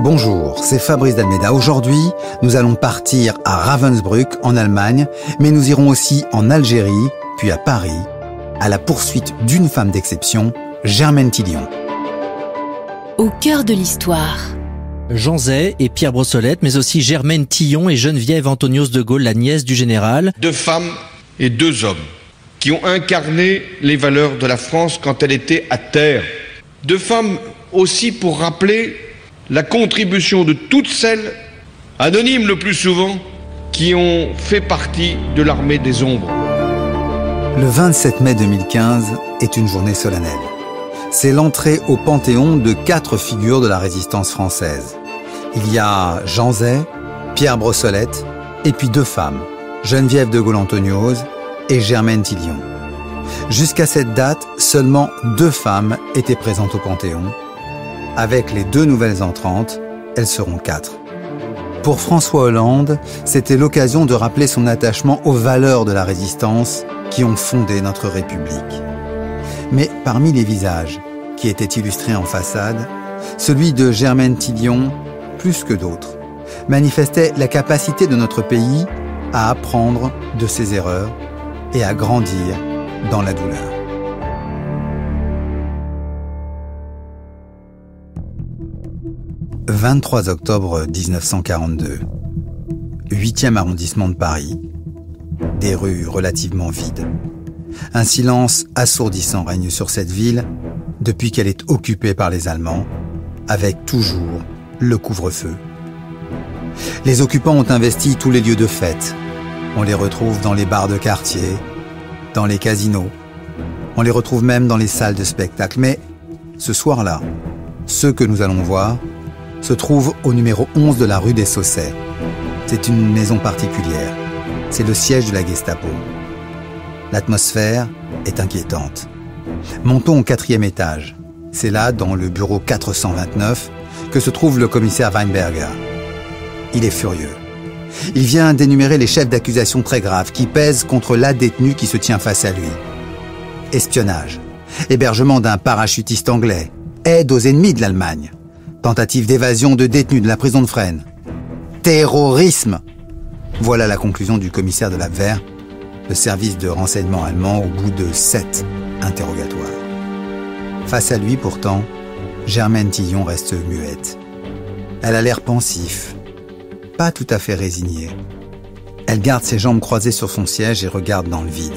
Bonjour, c'est Fabrice d'Almeida. Aujourd'hui, nous allons partir à Ravensbrück, en Allemagne, mais nous irons aussi en Algérie, puis à Paris, à la poursuite d'une femme d'exception, Germaine Tillion. Au cœur de l'histoire. Jean Zay et Pierre Brossolette, mais aussi Germaine Tillion et Geneviève Antonios de Gaulle, la nièce du général. 2 femmes et 2 hommes qui ont incarné les valeurs de la France quand elle était à terre. 2 femmes aussi pour rappeler la contribution de toutes celles, anonymes le plus souvent, qui ont fait partie de l'armée des ombres. Le 27 mai 2015 est une journée solennelle. C'est l'entrée au Panthéon de 4 figures de la résistance française. Il y a Jean Zay, Pierre Brossolette, et puis 2 femmes, Geneviève de Gaulle-Antonios et Germaine Tillion. Jusqu'à cette date, seulement 2 femmes étaient présentes au Panthéon. Avec les 2 nouvelles entrantes, elles seront 4. Pour François Hollande, c'était l'occasion de rappeler son attachement aux valeurs de la résistance qui ont fondé notre République. Mais parmi les visages qui étaient illustrés en façade, celui de Germaine Tillion, plus que d'autres, manifestait la capacité de notre pays à apprendre de ses erreurs et à grandir dans la douleur. « 23 octobre 1942, 8e arrondissement de Paris, des rues relativement vides. Un silence assourdissant règne sur cette ville depuis qu'elle est occupée par les Allemands, avec toujours le couvre-feu. Les occupants ont investi tous les lieux de fête. On les retrouve dans les bars de quartier, dans les casinos. On les retrouve même dans les salles de spectacle. Mais ce soir-là, ceux que nous allons voir se trouvent au numéro 11 de la rue des Saussets. C'est une maison particulière. C'est le siège de la Gestapo. L'atmosphère est inquiétante. Montons au 4e étage. C'est là, dans le bureau 429, que se trouve le commissaire Weinberger. Il est furieux. Il vient d'énumérer les chefs d'accusation très graves qui pèsent contre la détenue qui se tient face à lui. Espionnage, hébergement d'un parachutiste anglais, aide aux ennemis de l'Allemagne, tentative d'évasion de détenus de la prison de Fresnes, terrorisme. Voilà la conclusion du commissaire de l'Abwehr, le service de renseignement allemand, au bout de 7 interrogatoires. Face à lui, pourtant, Germaine Tillion reste muette. Elle a l'air pensif, pas tout à fait résignée. Elle garde ses jambes croisées sur son siège et regarde dans le vide.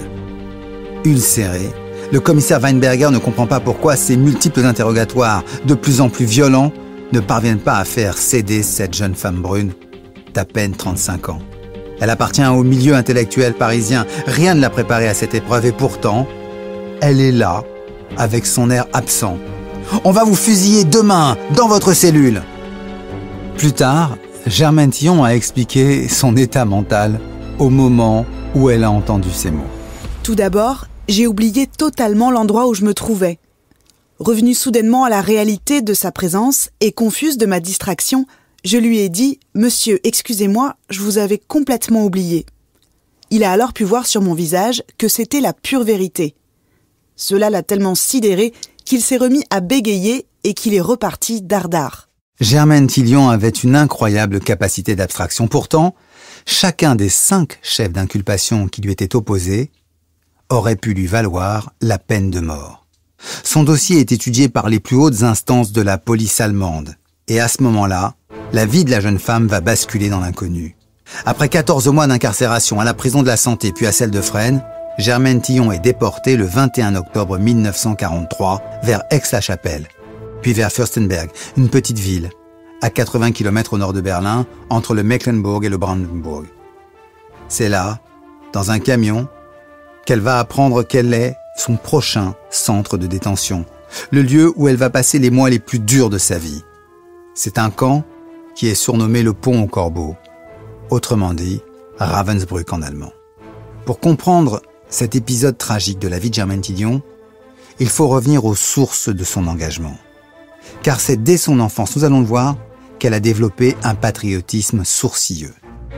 Ulcéré, le commissaire Weinberger ne comprend pas pourquoi ces multiples interrogatoires, de plus en plus violents, ne parviennent pas à faire céder cette jeune femme brune d'à peine 35 ans. Elle appartient au milieu intellectuel parisien. Rien ne l'a préparée à cette épreuve et pourtant, elle est là, avec son air absent. « On va vous fusiller demain, dans votre cellule !» Plus tard, Germaine Tillion a expliqué son état mental au moment où elle a entendu ces mots. Tout d'abord, j'ai oublié totalement l'endroit où je me trouvais. Revenue soudainement à la réalité de sa présence et confuse de ma distraction, je lui ai dit « Monsieur, excusez-moi, je vous avais complètement oublié ». Il a alors pu voir sur mon visage que c'était la pure vérité. Cela l'a tellement sidéré qu'il s'est remis à bégayer et qu'il est reparti dardard. Germaine Tillion avait une incroyable capacité d'abstraction. Pourtant, chacun des 5 chefs d'inculpation qui lui étaient opposés aurait pu lui valoir la peine de mort. Son dossier est étudié par les plus hautes instances de la police allemande. Et à ce moment-là, la vie de la jeune femme va basculer dans l'inconnu. Après 14 mois d'incarcération à la prison de la Santé puis à celle de Fresnes, Germaine Tillion est déportée le 21 octobre 1943 vers Aix-la-Chapelle, puis vers Fürstenberg, une petite ville, à 80 km au nord de Berlin, entre le Mecklembourg et le Brandenburg. C'est là, dans un camion, qu'elle va apprendre quel est son prochain centre de détention, le lieu où elle va passer les mois les plus durs de sa vie. C'est un camp qui est surnommé le Pont aux Corbeaux, autrement dit Ravensbrück en allemand. Pour comprendre cet épisode tragique de la vie de Germaine Tillion, il faut revenir aux sources de son engagement. Car c'est dès son enfance, nous allons le voir, qu'elle a développé un patriotisme sourcilleux.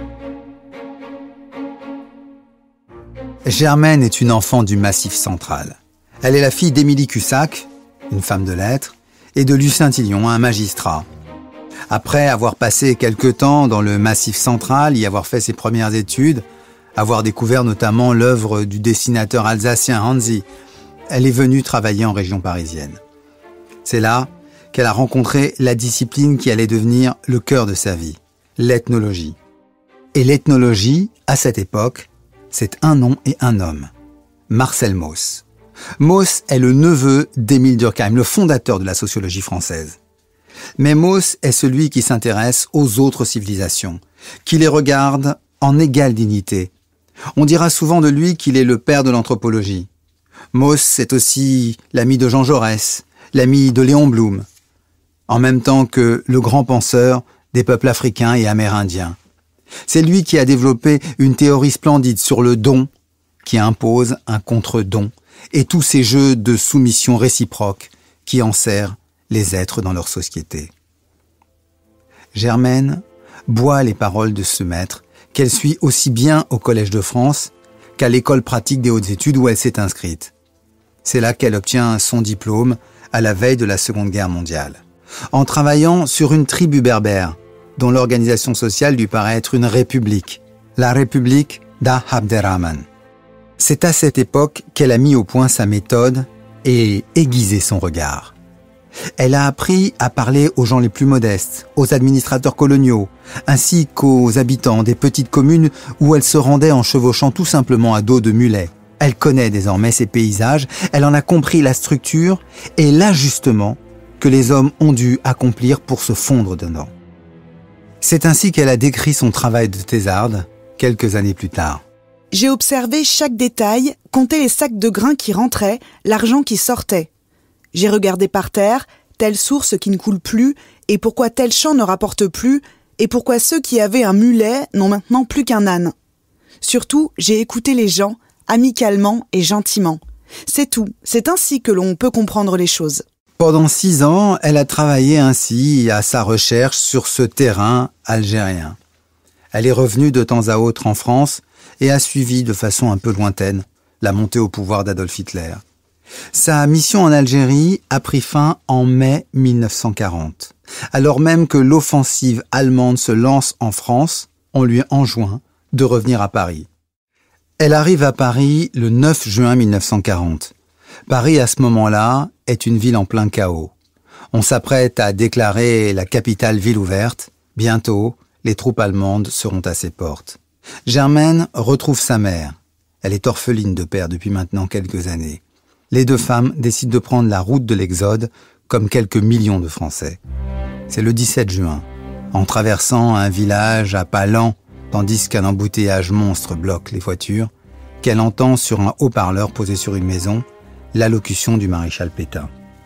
Germaine est une enfant du Massif central. Elle est la fille d'Émilie Cussac, une femme de lettres, et de Lucien Tillion, un magistrat. Après avoir passé quelque temps dans le Massif central, y avoir fait ses premières études, avoir découvert notamment l'œuvre du dessinateur alsacien Hansi, elle est venue travailler en région parisienne. C'est là qu'elle a rencontré la discipline qui allait devenir le cœur de sa vie, l'ethnologie. Et l'ethnologie, à cette époque, c'est un nom et un homme, Marcel Mauss. Mauss est le neveu d'Émile Durkheim, le fondateur de la sociologie française. Mais Mauss est celui qui s'intéresse aux autres civilisations, qui les regarde en égale dignité. On dira souvent de lui qu'il est le père de l'anthropologie. Mauss, c'est aussi l'ami de Jean Jaurès, l'ami de Léon Blum, en même temps que le grand penseur des peuples africains et amérindiens. C'est lui qui a développé une théorie splendide sur le don, qui impose un contre-don, et tous ces jeux de soumission réciproque qui enserrent les êtres dans leur société. Germaine boit les paroles de ce maître qu'elle suit aussi bien au Collège de France qu'à l'école pratique des hautes études où elle s'est inscrite. C'est là qu'elle obtient son diplôme à la veille de la Seconde Guerre mondiale, en travaillant sur une tribu berbère dont l'organisation sociale lui paraît être une république, la République d'Abderrahman. C'est à cette époque qu'elle a mis au point sa méthode et aiguisé son regard. Elle a appris à parler aux gens les plus modestes, aux administrateurs coloniaux, ainsi qu'aux habitants des petites communes où elle se rendait en chevauchant tout simplement à dos de mulet. Elle connaît désormais ces paysages, elle en a compris la structure et l'ajustement que les hommes ont dû accomplir pour se fondre dedans. C'est ainsi qu'elle a décrit son travail de thésarde quelques années plus tard. J'ai observé chaque détail, compté les sacs de grains qui rentraient, l'argent qui sortait. J'ai regardé par terre, telle source qui ne coule plus, et pourquoi tel champ ne rapporte plus, et pourquoi ceux qui avaient un mulet n'ont maintenant plus qu'un âne. Surtout, j'ai écouté les gens, amicalement et gentiment. C'est tout, c'est ainsi que l'on peut comprendre les choses. Pendant 6 ans, elle a travaillé ainsi à sa recherche sur ce terrain algérien. Elle est revenue de temps à autre en France et a suivi de façon un peu lointaine la montée au pouvoir d'Adolf Hitler. Sa mission en Algérie a pris fin en mai 1940. Alors même que l'offensive allemande se lance en France, on lui enjoint de revenir à Paris. Elle arrive à Paris le 9 juin 1940. Paris, à ce moment-là, est une ville en plein chaos. On s'apprête à déclarer la capitale ville ouverte. Bientôt, les troupes allemandes seront à ses portes. Germaine retrouve sa mère. Elle est orpheline de père depuis maintenant quelques années. Les deux femmes décident de prendre la route de l'exode, comme quelques millions de Français. C'est le 17 juin, en traversant un village à pas lents, tandis qu'un embouteillage monstre bloque les voitures, qu'elle entend sur un haut-parleur posé sur une maison l'allocution du maréchal Pétain.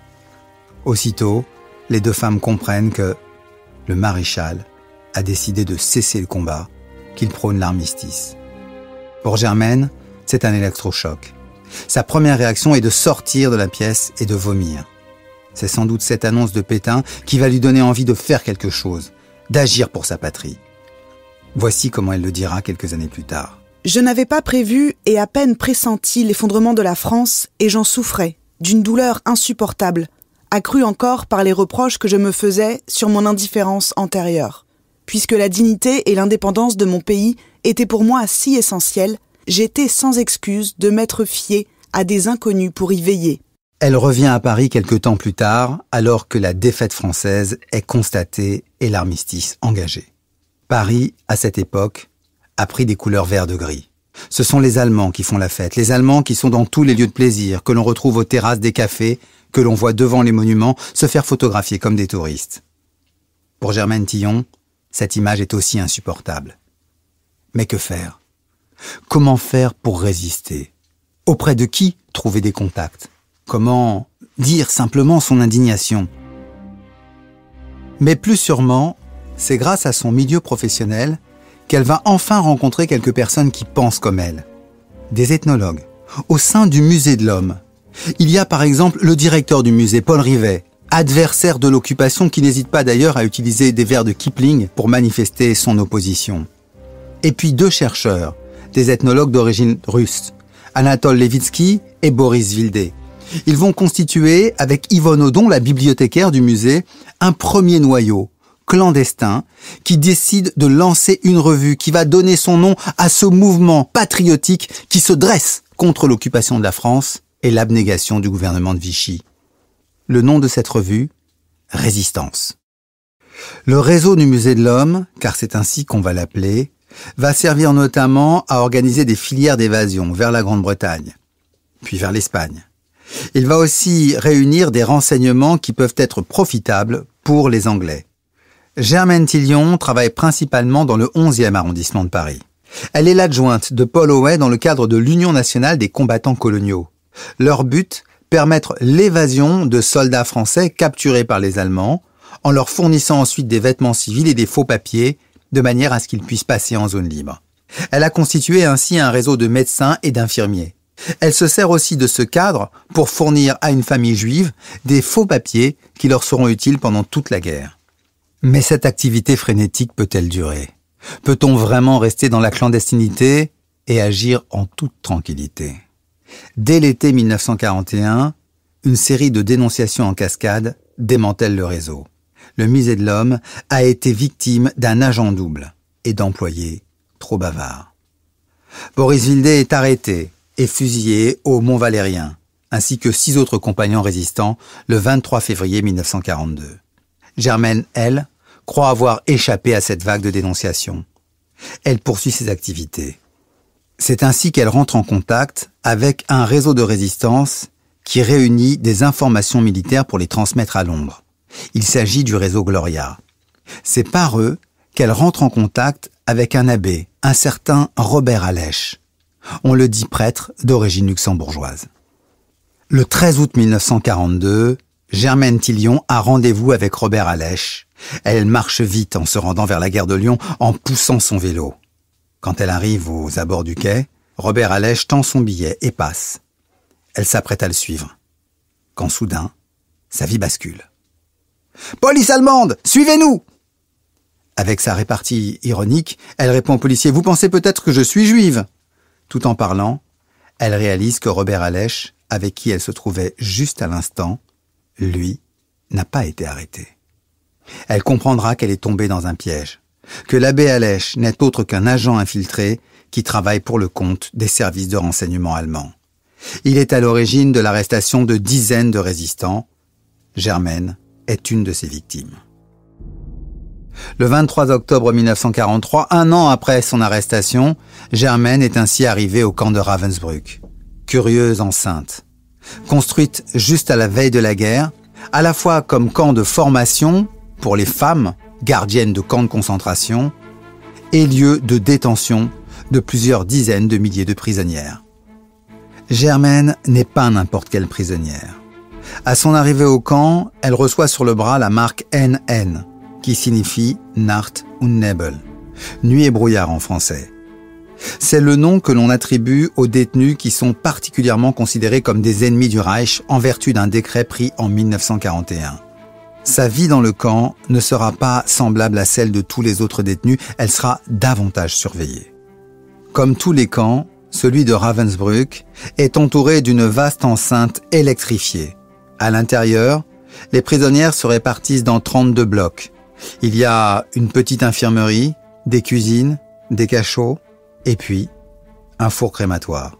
Aussitôt, les deux femmes comprennent que le maréchal a décidé de cesser le combat, qu'il prône l'armistice. Pour Germaine, c'est un électrochoc. Sa première réaction est de sortir de la pièce et de vomir. C'est sans doute cette annonce de Pétain qui va lui donner envie de faire quelque chose, d'agir pour sa patrie. Voici comment elle le dira quelques années plus tard. Je n'avais pas prévu et à peine pressenti l'effondrement de la France et j'en souffrais, d'une douleur insupportable, accrue encore par les reproches que je me faisais sur mon indifférence antérieure. Puisque la dignité et l'indépendance de mon pays étaient pour moi si essentielles, j'étais sans excuse de m'être fiée à des inconnus pour y veiller. Elle revient à Paris quelque temps plus tard, alors que la défaite française est constatée et l'armistice engagé. Paris, à cette époque, a pris des couleurs vert de gris. Ce sont les Allemands qui font la fête, les Allemands qui sont dans tous les lieux de plaisir, que l'on retrouve aux terrasses des cafés, que l'on voit devant les monuments, se faire photographier comme des touristes. Pour Germaine Tillon, cette image est aussi insupportable. Mais que faire ? Comment faire pour résister ? Auprès de qui trouver des contacts ? Comment dire simplement son indignation ? Mais plus sûrement, c'est grâce à son milieu professionnel qu'elle va enfin rencontrer quelques personnes qui pensent comme elle. Des ethnologues, au sein du Musée de l'Homme. Il y a par exemple le directeur du musée, Paul Rivet, adversaire de l'occupation qui n'hésite pas d'ailleurs à utiliser des vers de Kipling pour manifester son opposition. Et puis 2 chercheurs, des ethnologues d'origine russe, Anatole Levitsky et Boris Vildé. Ils vont constituer, avec Yvonne Audon, la bibliothécaire du musée, un premier noyau, clandestin qui décide de lancer une revue qui va donner son nom à ce mouvement patriotique qui se dresse contre l'occupation de la France et l'abnégation du gouvernement de Vichy. Le nom de cette revue, Résistance. Le réseau du Musée de l'Homme, car c'est ainsi qu'on va l'appeler, va servir notamment à organiser des filières d'évasion vers la Grande-Bretagne, puis vers l'Espagne. Il va aussi réunir des renseignements qui peuvent être profitables pour les Anglais. Germaine Tillion travaille principalement dans le 11e arrondissement de Paris. Elle est l'adjointe de Paul Howey dans le cadre de l'Union nationale des combattants coloniaux. Leur but, permettre l'évasion de soldats français capturés par les Allemands, en leur fournissant ensuite des vêtements civils et des faux papiers, de manière à ce qu'ils puissent passer en zone libre. Elle a constitué ainsi un réseau de médecins et d'infirmiers. Elle se sert aussi de ce cadre pour fournir à une famille juive des faux papiers qui leur seront utiles pendant toute la guerre. Mais cette activité frénétique peut-elle durer ? Peut-on vraiment rester dans la clandestinité et agir en toute tranquillité ? Dès l'été 1941, une série de dénonciations en cascade démantèle le réseau. Le Musée de l'Homme a été victime d'un agent double et d'employés trop bavards. Boris Wildet est arrêté et fusillé au Mont-Valérien, ainsi que 6 autres compagnons résistants le 23 février 1942. Germaine, elle, croit avoir échappé à cette vague de dénonciations. Elle poursuit ses activités. C'est ainsi qu'elle rentre en contact avec un réseau de résistance qui réunit des informations militaires pour les transmettre à Londres. Il s'agit du réseau Gloria. C'est par eux qu'elle rentre en contact avec un abbé, un certain Robert Allèche. On le dit prêtre d'origine luxembourgeoise. Le 13 août 1942, Germaine Tillion a rendez-vous avec Robert Allèche. Elle marche vite en se rendant vers la gare de Lyon en poussant son vélo. Quand elle arrive aux abords du quai, Robert Allèche tend son billet et passe. Elle s'apprête à le suivre. Quand soudain, sa vie bascule. « Police allemande, suivez-nous !» Avec sa répartie ironique, elle répond au policier « Vous pensez peut-être que je suis juive ?» Tout en parlant, elle réalise que Robert Allèche, avec qui elle se trouvait juste à l'instant, lui, n'a pas été arrêté. Elle comprendra qu'elle est tombée dans un piège, que l'abbé Allèche n'est autre qu'un agent infiltré qui travaille pour le compte des services de renseignement allemands. Il est à l'origine de l'arrestation de dizaines de résistants. Germaine est une de ses victimes. Le 23 octobre 1943, un an après son arrestation, Germaine est ainsi arrivée au camp de Ravensbrück. Curieuse enceinte. Construite juste à la veille de la guerre, à la fois comme camp de formation pour les femmes, gardiennes de camps de concentration, et lieu de détention de plusieurs dizaines de milliers de prisonnières. Germaine n'est pas n'importe quelle prisonnière. À son arrivée au camp, elle reçoit sur le bras la marque NN, qui signifie Nacht und Nebel, nuit et brouillard en français. C'est le nom que l'on attribue aux détenus qui sont particulièrement considérés comme des ennemis du Reich en vertu d'un décret pris en 1941. Sa vie dans le camp ne sera pas semblable à celle de tous les autres détenus, elle sera davantage surveillée. Comme tous les camps, celui de Ravensbrück est entouré d'une vaste enceinte électrifiée. À l'intérieur, les prisonnières se répartissent dans 32 blocs. Il y a une petite infirmerie, des cuisines, des cachots, et puis un four crématoire.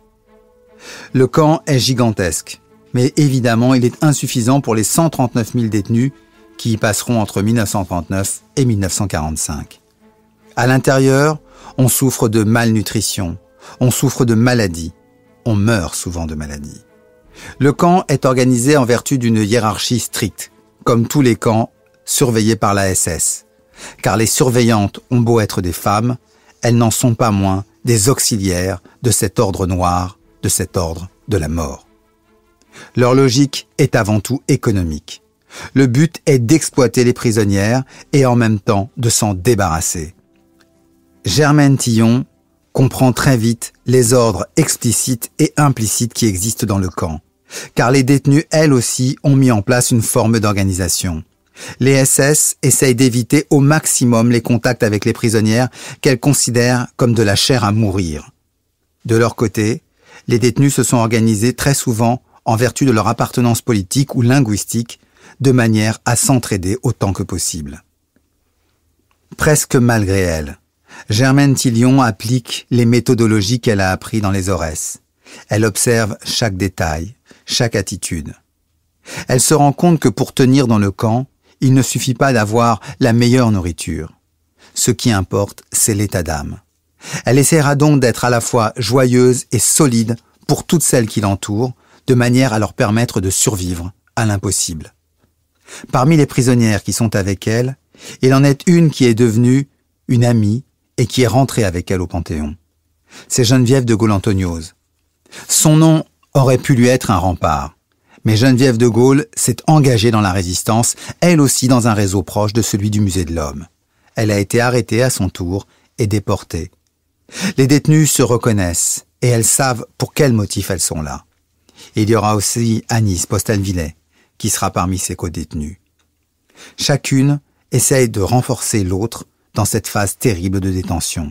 Le camp est gigantesque, mais évidemment il est insuffisant pour les 139 000 détenus qui y passeront entre 1939 et 1945. À l'intérieur, on souffre de malnutrition, on souffre de maladies, on meurt souvent de maladies. Le camp est organisé en vertu d'une hiérarchie stricte, comme tous les camps surveillés par la SS. Car les surveillantes ont beau être des femmes, elles n'en sont pas moins des auxiliaires de cet ordre noir, de cet ordre de la mort. Leur logique est avant tout économique. Le but est d'exploiter les prisonnières et en même temps de s'en débarrasser. Germaine Tillion comprend très vite les ordres explicites et implicites qui existent dans le camp, car les détenues, elles aussi, ont mis en place une forme d'organisation. Les SS essayent d'éviter au maximum les contacts avec les prisonnières qu'elles considèrent comme de la chair à mourir. De leur côté, les détenus se sont organisés très souvent en vertu de leur appartenance politique ou linguistique, de manière à s'entraider autant que possible. Presque malgré elle, Germaine Tillion applique les méthodologies qu'elle a apprises dans les Aurès. Elle observe chaque détail, chaque attitude. Elle se rend compte que pour tenir dans le camp, il ne suffit pas d'avoir la meilleure nourriture. Ce qui importe, c'est l'état d'âme. Elle essaiera donc d'être à la fois joyeuse et solide pour toutes celles qui l'entourent, de manière à leur permettre de survivre à l'impossible. Parmi les prisonnières qui sont avec elle, il en est une qui est devenue une amie et qui est rentrée avec elle au Panthéon. C'est Geneviève de Gaulle-Anthonioz. Son nom aurait pu lui être un rempart. Mais Geneviève de Gaulle s'est engagée dans la résistance, elle aussi dans un réseau proche de celui du Musée de l'Homme. Elle a été arrêtée à son tour et déportée. Les détenues se reconnaissent et elles savent pour quel motif elles sont là. Il y aura aussi Agnès Postel-Villet, qui sera parmi ses codétenues. Chacune essaye de renforcer l'autre dans cette phase terrible de détention.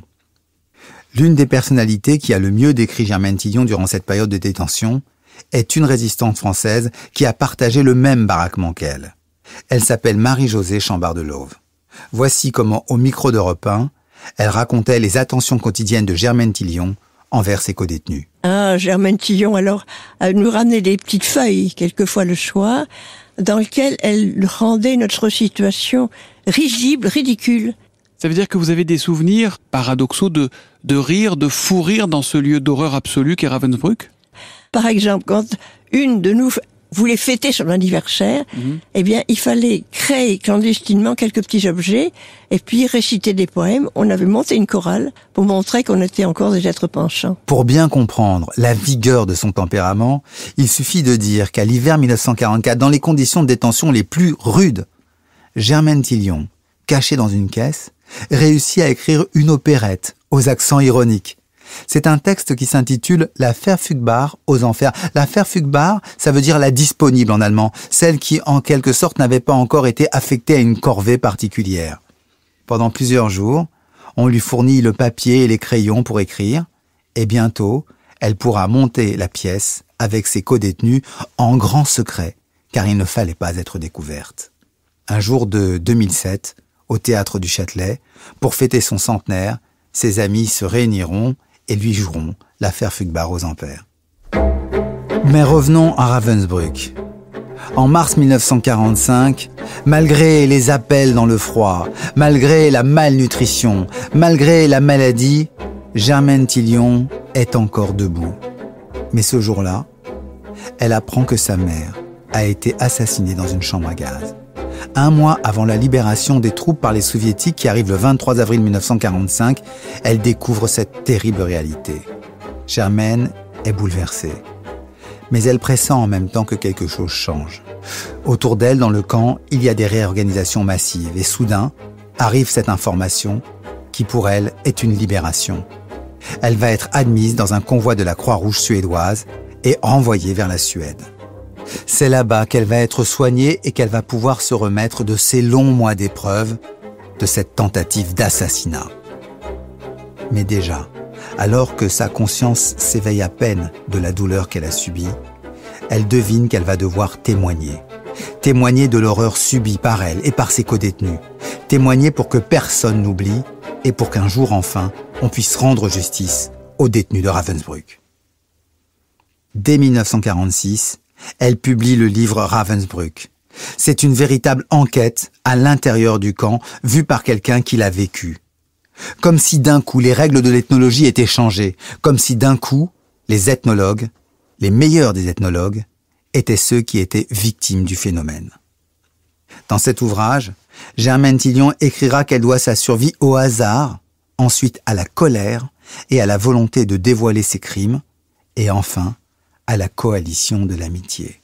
L'une des personnalités qui a le mieux décrit Germaine Tillion durant cette période de détention est une résistante française qui a partagé le même baraquement qu'elle. Elle s'appelle Marie-Josée Chambard-Delauve. Voici comment, au micro d'Europe 1, elle racontait les attentions quotidiennes de Germaine Tillion envers ses codétenus. Germaine Tillion, alors, elle nous ramenait des petites feuilles, quelquefois le soir, dans lesquelles elle rendait notre situation risible, ridicule. Ça veut dire que vous avez des souvenirs paradoxaux de rire, de fou rire dans ce lieu d'horreur absolue qu'est Ravensbrück? Par exemple, quand une de nous voulait fêter son anniversaire, eh bien, il fallait créer clandestinement quelques petits objets et puis réciter des poèmes. On avait monté une chorale pour montrer qu'on était encore des êtres pensants. Pour bien comprendre la vigueur de son tempérament, il suffit de dire qu'à l'hiver 1944, dans les conditions de détention les plus rudes, Germaine Tillion, cachée dans une caisse, réussit à écrire une opérette aux accents ironiques. C'est un texte qui s'intitule « La Verfügbar aux enfers ». La Verfügbar, ça veut dire la disponible en allemand, celle qui en quelque sorte n'avait pas encore été affectée à une corvée particulière. Pendant plusieurs jours, on lui fournit le papier et les crayons pour écrire, et bientôt, elle pourra monter la pièce avec ses codétenus en grand secret, car il ne fallait pas être découverte. Un jour de 2007, au Théâtre du Châtelet, pour fêter son centenaire, ses amis se réuniront et lui joueront la Verfügbar aux enfers. Mais revenons à Ravensbrück. En mars 1945, malgré les appels dans le froid, malgré la malnutrition, malgré la maladie, Germaine Tillion est encore debout. Mais ce jour-là, elle apprend que sa mère a été assassinée dans une chambre à gaz. Un mois avant la libération des troupes par les soviétiques qui arrive le 23 avril 1945, elle découvre cette terrible réalité. Germaine est bouleversée. Mais elle pressent en même temps que quelque chose change. Autour d'elle, dans le camp, il y a des réorganisations massives et soudain, arrive cette information qui pour elle est une libération. Elle va être admise dans un convoi de la Croix-Rouge suédoise et renvoyée vers la Suède. C'est là-bas qu'elle va être soignée et qu'elle va pouvoir se remettre de ces longs mois d'épreuve, de cette tentative d'assassinat. Mais déjà, alors que sa conscience s'éveille à peine de la douleur qu'elle a subie, elle devine qu'elle va devoir témoigner. Témoigner de l'horreur subie par elle et par ses codétenus. Témoigner pour que personne n'oublie et pour qu'un jour enfin, on puisse rendre justice aux détenus de Ravensbrück. Dès 1946, elle publie le livre Ravensbrück. C'est une véritable enquête à l'intérieur du camp, vue par quelqu'un qui l'a vécu. Comme si d'un coup les règles de l'ethnologie étaient changées, comme si d'un coup les ethnologues, les meilleurs des ethnologues, étaient ceux qui étaient victimes du phénomène. Dans cet ouvrage, Germaine Tillion écrira qu'elle doit sa survie au hasard, ensuite à la colère et à la volonté de dévoiler ses crimes, et enfin à la coalition de l'amitié.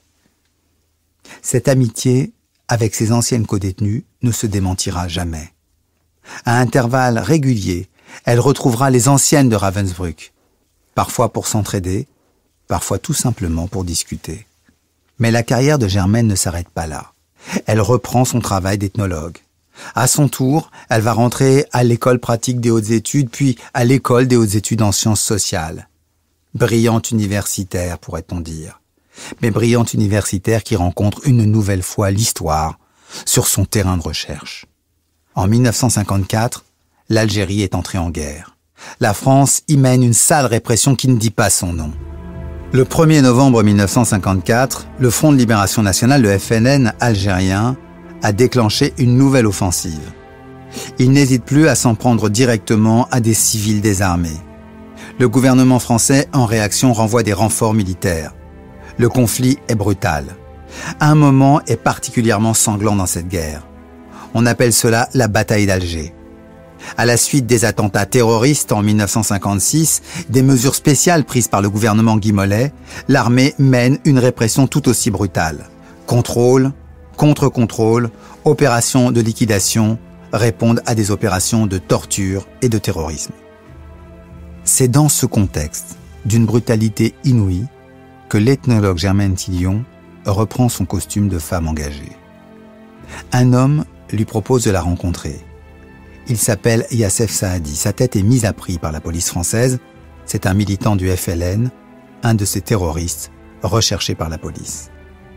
Cette amitié, avec ses anciennes codétenues, ne se démentira jamais. À intervalles réguliers, elle retrouvera les anciennes de Ravensbrück, parfois pour s'entraider, parfois tout simplement pour discuter. Mais la carrière de Germaine ne s'arrête pas là. Elle reprend son travail d'ethnologue. À son tour, elle va rentrer à l'école pratique des hautes études, puis à l'école des hautes études en sciences sociales. Brillante universitaire, pourrait-on dire. Mais brillante universitaire qui rencontre une nouvelle fois l'histoire sur son terrain de recherche. En 1954, l'Algérie est entrée en guerre. La France y mène une sale répression qui ne dit pas son nom. Le 1er novembre 1954, le Front de Libération Nationale, le FLN algérien, a déclenché une nouvelle offensive. Il n'hésite plus à s'en prendre directement à des civils désarmés. Le gouvernement français, en réaction, renvoie des renforts militaires. Le conflit est brutal. Un moment est particulièrement sanglant dans cette guerre. On appelle cela la bataille d'Alger. À la suite des attentats terroristes en 1956, des mesures spéciales prises par le gouvernement Guy Mollet, l'armée mène une répression tout aussi brutale. Contrôle, contre-contrôle, opérations de liquidation répondent à des opérations de torture et de terrorisme. C'est dans ce contexte d'une brutalité inouïe que l'ethnologue Germaine Tillion reprend son costume de femme engagée. Un homme lui propose de la rencontrer. Il s'appelle Yassef Saadi. Sa tête est mise à prix par la police française. C'est un militant du FLN, un de ces terroristes recherchés par la police.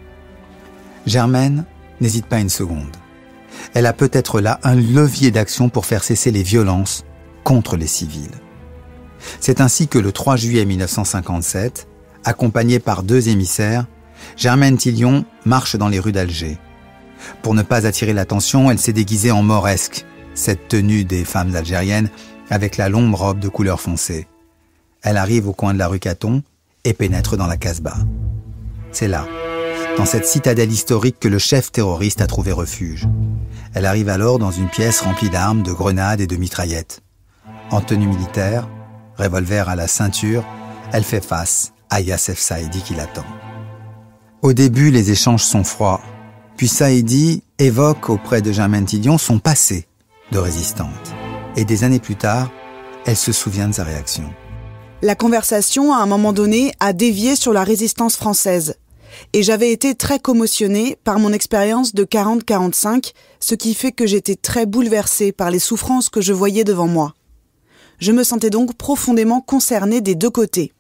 Germaine n'hésite pas une seconde. Elle a peut-être là un levier d'action pour faire cesser les violences contre les civils. C'est ainsi que le 3 juillet 1957, accompagnée par 2 émissaires, Germaine Tillion marche dans les rues d'Alger. Pour ne pas attirer l'attention, elle s'est déguisée en mauresque, cette tenue des femmes algériennes avec la longue robe de couleur foncée. Elle arrive au coin de la rue Caton et pénètre dans la Casbah. C'est là, dans cette citadelle historique, que le chef terroriste a trouvé refuge. Elle arrive alors dans une pièce remplie d'armes, de grenades et de mitraillettes. En tenue militaire, revolver à la ceinture, elle fait face à Yassef Saadi qui l'attend. Au début, les échanges sont froids. Puis Saidi évoque auprès de Germaine Tillion son passé de résistante. Et des années plus tard, elle se souvient de sa réaction. La conversation, à un moment donné, a dévié sur la résistance française. Et j'avais été très commotionnée par mon expérience de 40-45, ce qui fait que j'étais très bouleversée par les souffrances que je voyais devant moi. Je me sentais donc profondément concernée des 2 côtés.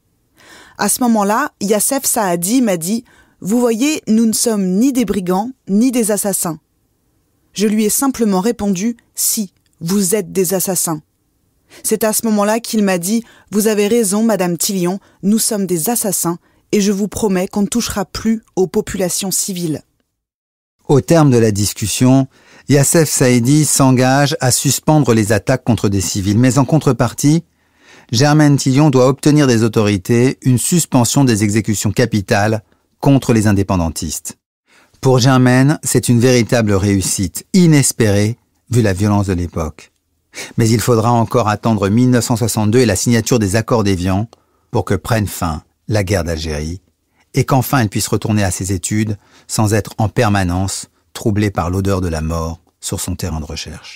À ce moment-là, Yassef Saadi m'a dit « Vous voyez, nous ne sommes ni des brigands, ni des assassins. » Je lui ai simplement répondu « Si, vous êtes des assassins. » C'est à ce moment-là qu'il m'a dit « Vous avez raison, Madame Tillion, nous sommes des assassins et je vous promets qu'on ne touchera plus aux populations civiles. » Au terme de la discussion, Yassef Saidi s'engage à suspendre les attaques contre des civils, mais en contrepartie, Germaine Tillion doit obtenir des autorités une suspension des exécutions capitales contre les indépendantistes. Pour Germaine, c'est une véritable réussite, inespérée, vu la violence de l'époque. Mais il faudra encore attendre 1962 et la signature des accords d'Évian pour que prenne fin la guerre d'Algérie et qu'enfin elle puisse retourner à ses études sans être en permanence troublée par l'odeur de la mort sur son terrain de recherche.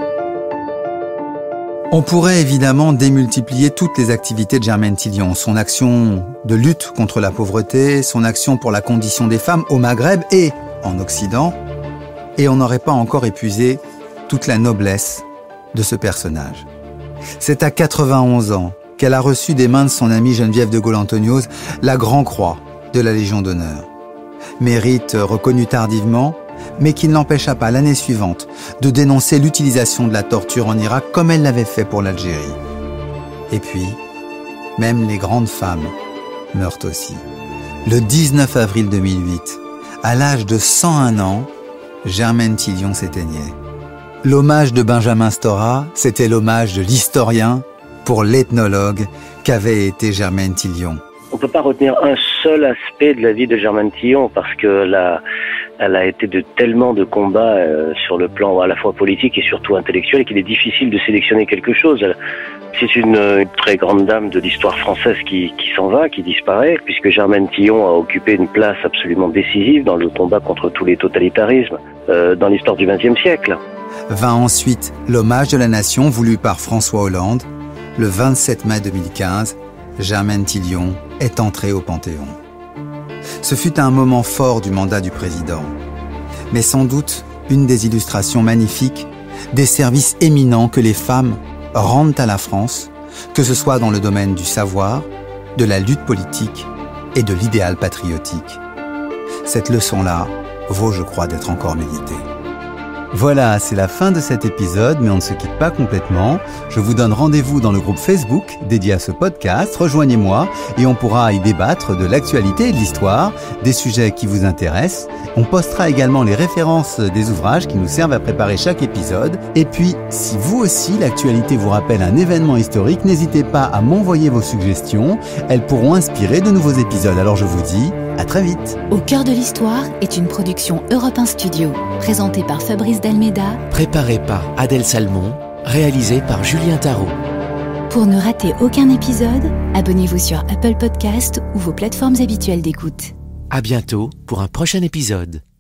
On pourrait évidemment démultiplier toutes les activités de Germaine Tillion, son action de lutte contre la pauvreté, son action pour la condition des femmes au Maghreb et en Occident, et on n'aurait pas encore épuisé toute la noblesse de ce personnage. C'est à 91 ans qu'elle a reçu des mains de son amie Geneviève de Gaulle-Anthonioz la Grand Croix de la Légion d'honneur. Mérite reconnu tardivement, mais qui ne l'empêcha pas l'année suivante de dénoncer l'utilisation de la torture en Irak comme elle l'avait fait pour l'Algérie. Et puis, même les grandes femmes meurent aussi. Le 19 avril 2008, à l'âge de 101 ans, Germaine Tillion s'éteignait. L'hommage de Benjamin Stora, c'était l'hommage de l'historien pour l'ethnologue qu'avait été Germaine Tillion. On ne peut pas retenir un seul aspect de la vie de Germaine Tillion parce que elle a été de tellement de combats sur le plan à la fois politique et surtout intellectuel qu'il est difficile de sélectionner quelque chose. C'est une très grande dame de l'histoire française qui s'en va, qui disparaît, puisque Germaine Tillion a occupé une place absolument décisive dans le combat contre tous les totalitarismes dans l'histoire du XXe siècle. Vint ensuite l'hommage de la nation voulu par François Hollande. Le 27 mai 2015, Germaine Tillion est entrée au Panthéon. Ce fut un moment fort du mandat du président, mais sans doute une des illustrations magnifiques des services éminents que les femmes rendent à la France, que ce soit dans le domaine du savoir, de la lutte politique et de l'idéal patriotique. Cette leçon-là vaut, je crois, d'être encore méditée. Voilà, c'est la fin de cet épisode, mais on ne se quitte pas complètement. Je vous donne rendez-vous dans le groupe Facebook dédié à ce podcast. Rejoignez-moi et on pourra y débattre de l'actualité et de l'histoire, des sujets qui vous intéressent. On postera également les références des ouvrages qui nous servent à préparer chaque épisode. Et puis, si vous aussi, l'actualité vous rappelle un événement historique, n'hésitez pas à m'envoyer vos suggestions. Elles pourront inspirer de nouveaux épisodes. Alors je vous dis à très vite. Au cœur de l'histoire est une production Europe 1 Studio, présentée par Fabrice Dalméda, préparée par Adèle Salmon, réalisée par Julien Tarot. Pour ne rater aucun épisode, abonnez-vous sur Apple Podcast ou vos plateformes habituelles d'écoute. À bientôt pour un prochain épisode.